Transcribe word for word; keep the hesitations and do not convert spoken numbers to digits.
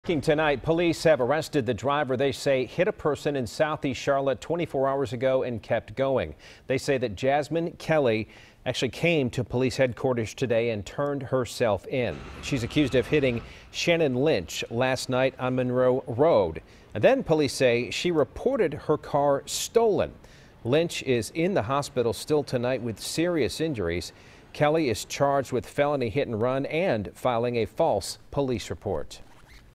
Tonight, police have arrested the driver they say hit a person in Southeast Charlotte twenty-four hours ago and kept going. They say that Jasmine Kelly actually came to police headquarters today and turned herself in. She's accused of hitting Shannon Lynch last night on Monroe Road. And then police say she reported her car stolen. Lynch is in the hospital still tonight with serious injuries. Kelly is charged with felony hit and run and filing a false police report.